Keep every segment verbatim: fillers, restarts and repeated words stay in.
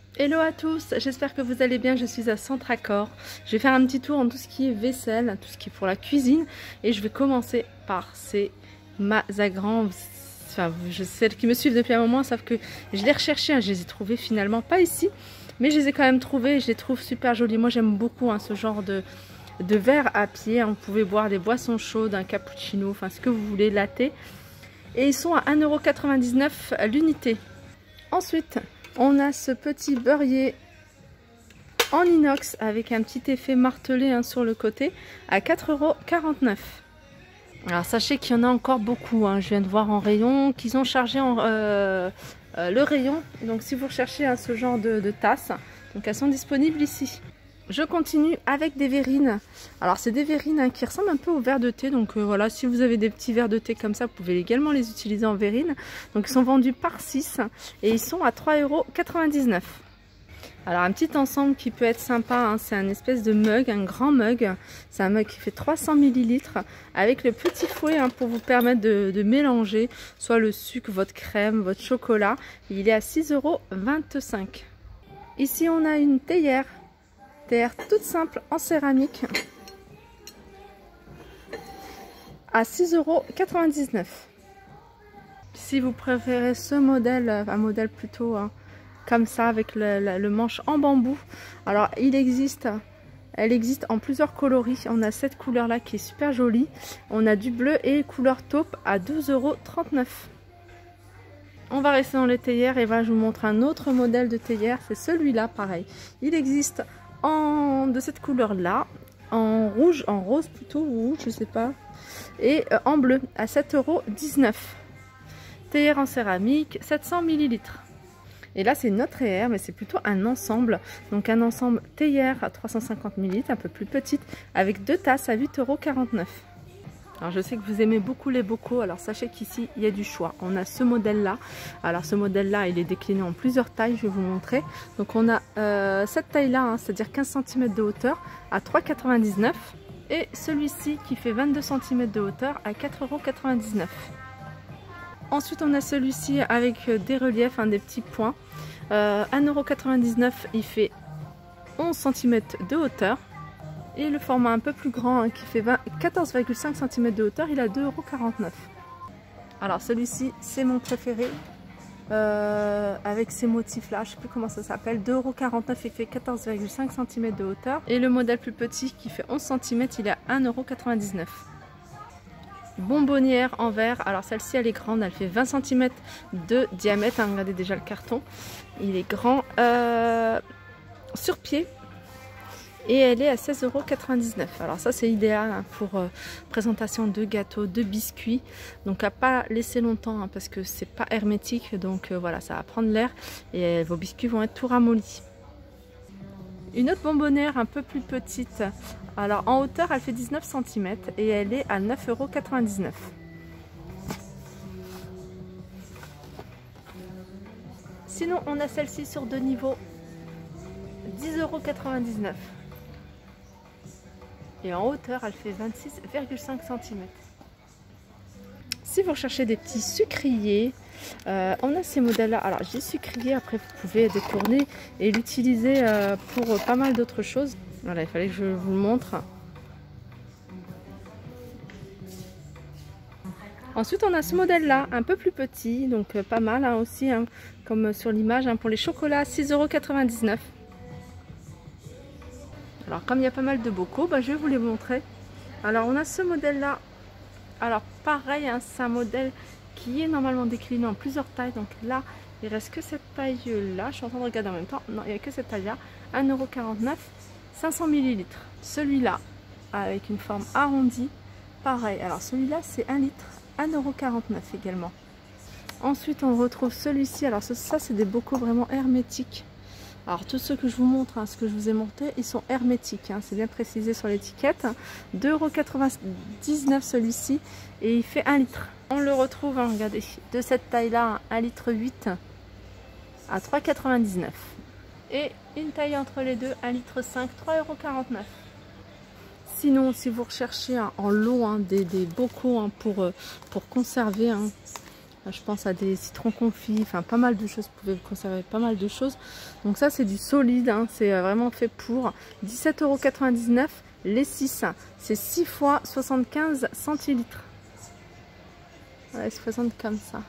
Hello à tous, j'espère que vous allez bien, je suis à Centracor. Je vais faire un petit tour en tout ce qui est vaisselle, tout ce qui est pour la cuisine. Et je vais commencer par ces Mazagrans. Enfin, je, celles qui me suivent depuis un moment savent que je les recherchais, hein, je les ai trouvées finalement pas ici. Mais je les ai quand même trouvées et je les trouve super jolies. Moi j'aime beaucoup hein, ce genre de, de verre à pied. Hein. Vous pouvez boire des boissons chaudes, un cappuccino, enfin ce que vous voulez, latte. Et ils sont à un euro quatre-vingt-dix-neuf l'unité. Ensuite, on a ce petit beurrier en inox avec un petit effet martelé hein, sur le côté à quatre euros quarante-neuf. Alors sachez qu'il y en a encore beaucoup, hein. Je viens de voir en rayon qu'ils ont chargé en, euh, euh, le rayon. Donc si vous recherchez hein, ce genre de, de tasses, donc elles sont disponibles ici. Je continue avec des verrines. Alors c'est des verrines hein, qui ressemblent un peu au verre de thé. Donc euh, voilà, si vous avez des petits verres de thé comme ça, vous pouvez également les utiliser en verrine. Donc ils sont vendus par six et ils sont à trois euros quatre-vingt-dix-neuf. Alors un petit ensemble qui peut être sympa, hein, c'est un espèce de mug, un grand mug. C'est un mug qui fait trois cents millilitres avec le petit fouet hein, pour vous permettre de, de mélanger soit le sucre, votre crème, votre chocolat. Il est à six euros vingt-cinq. Ici on a une théière. Théière toute simple en céramique à six euros quatre-vingt-dix-neuf. Si vous préférez ce modèle, un modèle plutôt hein, comme ça avec le, le, le manche en bambou, alors il existe, elle existe en plusieurs coloris. On a cette couleur là qui est super jolie. On a du bleu et couleur taupe à douze euros trente-neuf. On va rester dans les théières et voilà, je vous montre un autre modèle de théière. C'est celui-là, pareil. Il existe en de cette couleur là, en rouge, en rose plutôt, ou je sais pas, et euh, en bleu à sept euros dix-neuf. Théière en céramique, sept cents millilitres. Et là c'est une autre théière, mais c'est plutôt un ensemble. Donc un ensemble théière à trois cent cinquante millilitres, un peu plus petite, avec deux tasses à huit euros quarante-neuf. Alors je sais que vous aimez beaucoup les bocaux, alors sachez qu'ici il y a du choix. On a ce modèle là, alors ce modèle là il est décliné en plusieurs tailles, je vais vous montrer. Donc on a euh, cette taille là, hein, c'est-à-dire quinze centimètres de hauteur à trois euros quatre-vingt-dix-neuf. Et celui-ci qui fait vingt-deux centimètres de hauteur à quatre euros quatre-vingt-dix-neuf. Ensuite on a celui-ci avec des reliefs, hein, des petits points. Euh, un euro quatre-vingt-dix-neuf, il fait onze centimètres de hauteur. Et le format un peu plus grand hein, qui fait quatorze virgule cinq centimètres de hauteur, il a deux euros quarante-neuf. Alors celui-ci c'est mon préféré euh, avec ces motifs là, je ne sais plus comment ça s'appelle, deux euros quarante-neuf, il fait quatorze virgule cinq centimètres de hauteur. Et le modèle plus petit qui fait onze centimètres, il est à un euro quatre-vingt-dix-neuf. Bonbonnière en verre, alors celle-ci elle est grande, elle fait vingt centimètres de diamètre, hein, regardez déjà le carton, il est grand, euh, sur pied. Et elle est à seize euros quatre-vingt-dix-neuf. Alors ça c'est idéal hein, pour euh, présentation de gâteaux, de biscuits. Donc à pas laisser longtemps hein, parce que c'est pas hermétique. Donc euh, voilà, ça va prendre l'air et vos biscuits vont être tout ramollis. Une autre bonbonnière un peu plus petite. Alors en hauteur elle fait dix-neuf centimètres et elle est à neuf euros quatre-vingt-dix-neuf. Sinon on a celle-ci sur deux niveaux, dix euros quatre-vingt-dix-neuf. Et en hauteur, elle fait vingt-six virgule cinq centimètres. Si vous recherchez des petits sucriers, euh, on a ces modèles-là. Alors, j'ai sucrier, après vous pouvez détourner et l'utiliser euh, pour pas mal d'autres choses. Voilà, il fallait que je vous le montre. Ensuite, on a ce modèle-là, un peu plus petit, donc euh, pas mal hein, aussi, hein, comme sur l'image, hein, pour les chocolats, six euros quatre-vingt-dix-neuf. Alors comme il y a pas mal de bocaux, bah, je vais vous les montrer. Alors on a ce modèle là. Alors pareil, hein, c'est un modèle qui est normalement décliné en plusieurs tailles. Donc là, il reste que cette taille là. Je suis en train de regarder en même temps. Non, il n'y a que cette taille là. un euro quarante-neuf, cinq cents millilitres. Celui-là, avec une forme arrondie. Pareil, alors celui-là c'est un litre, un euro quarante-neuf également. Ensuite on retrouve celui-ci. Alors ça, ça c'est des bocaux vraiment hermétiques. Alors tous ceux que je vous montre, hein, ce que je vous ai montré, ils sont hermétiques, hein, c'est bien précisé sur l'étiquette. deux euros quatre-vingt-dix-neuf celui-ci et il fait un litre. On le retrouve, hein, regardez, de cette taille-là, un litre huit à trois euros quatre-vingt-dix-neuf. Et une taille entre les deux, un litre cinq, trois euros quarante-neuf. Sinon, si vous recherchez hein, en lot hein, des, des bocaux hein, pour, pour conserver, hein, Je pense à des citrons confits, enfin pas mal de choses, vous pouvez conserver pas mal de choses. Donc ça c'est du solide, hein, c'est vraiment fait pour. dix-sept euros quatre-vingt-dix-neuf les six, c'est six fois soixante-quinze centilitres. Voilà, ils se présentent comme ça.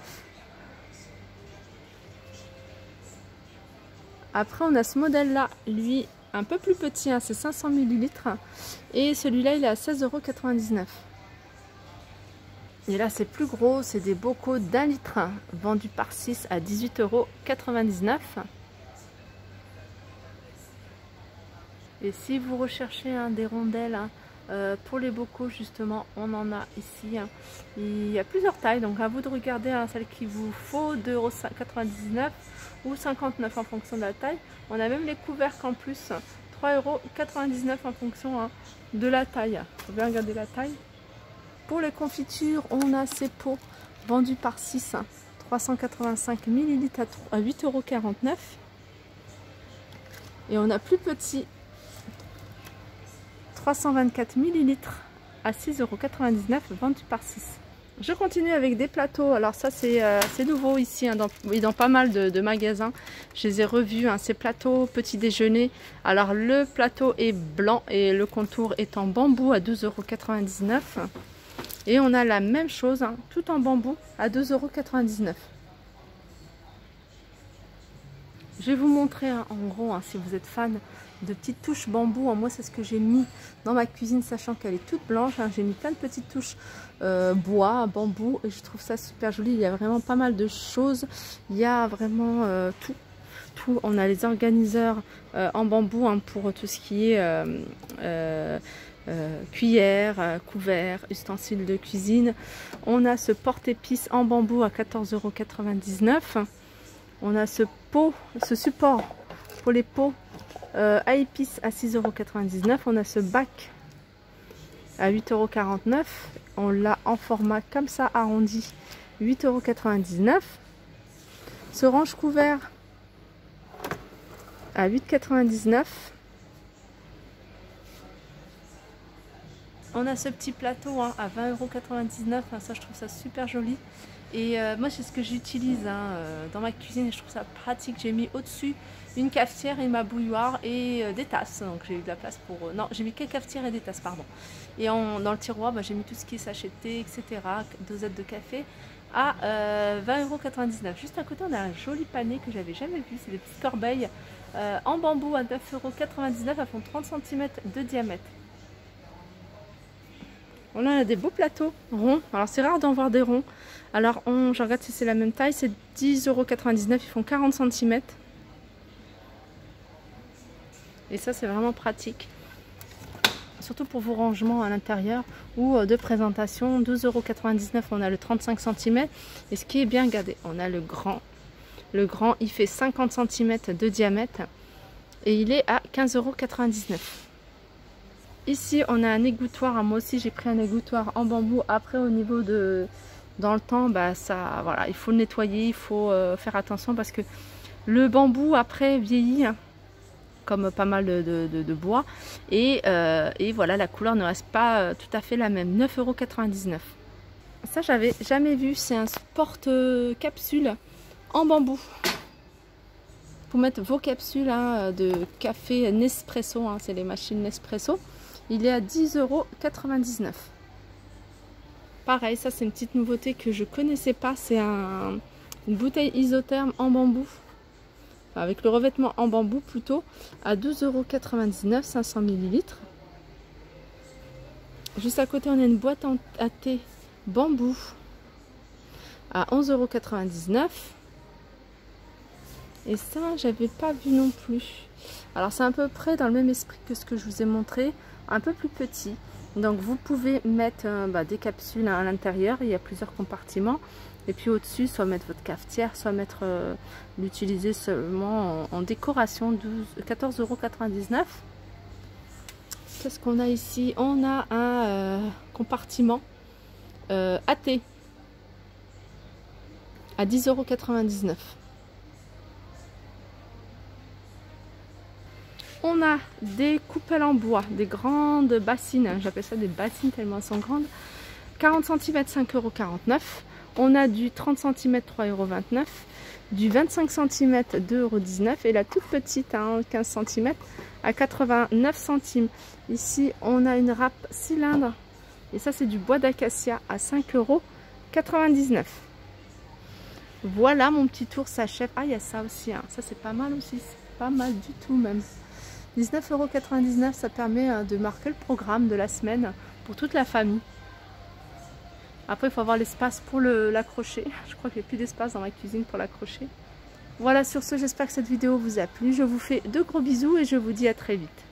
Après on a ce modèle là, lui un peu plus petit, hein, c'est cinq cents millilitres. Et celui-là il est à seize euros quatre-vingt-dix-neuf. Et là c'est plus gros, c'est des bocaux d'un litre, vendus par six à dix-huit euros quatre-vingt-dix-neuf. Et si vous recherchez hein, des rondelles hein, euh, pour les bocaux justement, on en a ici. Hein. Il y a plusieurs tailles, donc à vous de regarder hein, celle qu'il vous faut, deux euros quatre-vingt-dix-neuf ou cinquante-neuf en fonction de la taille. On a même les couvercles en plus, trois euros quatre-vingt-dix-neuf en fonction hein, de la taille. Vous pouvez regarder la taille. Pour les confitures, on a ces pots vendus par six, hein, trois cent quatre-vingt-cinq millilitres à huit euros quarante-neuf. Et on a plus petit, trois cent vingt-quatre millilitres à six euros quatre-vingt-dix-neuf, vendu par six. Je continue avec des plateaux. Alors ça c'est euh, nouveau ici hein, dans, et dans pas mal de, de magasins. Je les ai revus, hein, ces plateaux petit déjeuner. Alors le plateau est blanc et le contour est en bambou à douze euros quatre-vingt-dix-neuf. Et on a la même chose, hein, tout en bambou à deux euros quatre-vingt-dix-neuf. Je vais vous montrer hein, en gros, hein, si vous êtes fan de petites touches bambou. Hein, moi c'est ce que j'ai mis dans ma cuisine, sachant qu'elle est toute blanche. Hein, j'ai mis plein de petites touches euh, bois, bambou, et je trouve ça super joli. Il y a vraiment pas mal de choses. Il y a vraiment euh, tout. Tout. On a les organiseurs euh, en bambou hein, pour tout ce qui est euh, euh, euh, cuillère, euh, couvert, ustensiles de cuisine. On a ce porte-épices en bambou à quatorze euros quatre-vingt-dix-neuf. On a ce pot, ce support pour les pots euh, à épices à six euros quatre-vingt-dix-neuf. On a ce bac à huit euros quarante-neuf. On l'a en format comme ça arrondi, huit euros quatre-vingt-dix-neuf. Ce range couvert à huit euros quatre-vingt-dix-neuf. On a ce petit plateau hein, à vingt euros quatre-vingt-dix-neuf. Hein, ça je trouve ça super joli. Et euh, moi c'est ce que j'utilise hein, euh, dans ma cuisine et je trouve ça pratique. J'ai mis au-dessus une cafetière et ma bouilloire et euh, des tasses. Donc j'ai eu de la place pour... Euh, non, j'ai mis quelques cafetières et des tasses, pardon. Et en, dans le tiroir, bah, j'ai mis tout ce qui est sachet de thé, et cetera. Dosettes de café à euh, vingt euros quatre-vingt-dix-neuf. Juste à côté, on a un joli panier que j'avais jamais vu. C'est des petites corbeilles euh, en bambou à neuf euros quatre-vingt-dix-neuf. Elles font trente centimètres de diamètre. On a des beaux plateaux ronds. Alors c'est rare d'en voir des ronds. Alors on, je regarde si c'est la même taille. C'est dix euros quatre-vingt-dix-neuf. Ils font quarante centimètres. Et ça c'est vraiment pratique. Surtout pour vos rangements à l'intérieur ou de présentation. douze euros quatre-vingt-dix-neuf. On a le trente-cinq centimètres. Et ce qui est bien, regardez, on a le grand. Le grand, il fait cinquante centimètres de diamètre. Et il est à quinze euros quatre-vingt-dix-neuf. Ici on a un égouttoir, moi aussi j'ai pris un égouttoir en bambou. Après au niveau de dans le temps, bah ça voilà, il faut le nettoyer, il faut euh, faire attention parce que le bambou après vieillit hein, comme pas mal de, de, de, de bois et, euh, et voilà, la couleur ne reste pas euh, tout à fait la même. Neuf euros quatre-vingt-dix-neuf. Ça j'avais jamais vu, c'est un porte-capsule en bambou pour mettre vos capsules hein, de café Nespresso, hein, c'est les machines Nespresso. Il est à dix euros quatre-vingt-dix-neuf. Pareil, ça c'est une petite nouveauté que je connaissais pas. C'est un, une bouteille isotherme en bambou. Enfin, avec le revêtement en bambou plutôt. À douze euros quatre-vingt-dix-neuf, cinq cents millilitres. Juste à côté, on a une boîte à thé bambou. À onze euros quatre-vingt-dix-neuf. Et ça, j'avais pas vu non plus. Alors c'est à peu près dans le même esprit que ce que je vous ai montré. Un peu plus petit, donc vous pouvez mettre euh, bah, des capsules à l'intérieur, il y a plusieurs compartiments et puis au dessus soit mettre votre cafetière, soit mettre euh, l'utiliser seulement en, en décoration. Quatorze euros quatre-vingt-dix-neuf. Qu'est-ce qu'on a ici? On a un euh, compartiment euh, à thé à dix euros quatre-vingt-dix-neuf. On a des coupelles en bois, des grandes bassines, j'appelle ça des bassines tellement elles sont grandes. quarante centimètres, cinq euros quarante-neuf. On a du trente centimètres, trois euros vingt-neuf. Du vingt-cinq centimètres, deux euros dix-neuf. Et la toute petite, hein, quinze centimètres, à quatre-vingt-neuf centimes. Ici, on a une râpe cylindre. Et ça, c'est du bois d'acacia à cinq euros quatre-vingt-dix-neuf. Voilà, mon petit tour s'achève. Ah, il y a ça aussi. Hein. Ça, c'est pas mal aussi. C'est pas mal du tout même. dix-neuf euros quatre-vingt-dix-neuf, ça permet de marquer le programme de la semaine pour toute la famille. Après, il faut avoir l'espace pour l'accrocher. Je crois qu'il n'y a plus d'espace dans ma cuisine pour l'accrocher. Voilà, sur ce, j'espère que cette vidéo vous a plu. Je vous fais de gros bisous et je vous dis à très vite.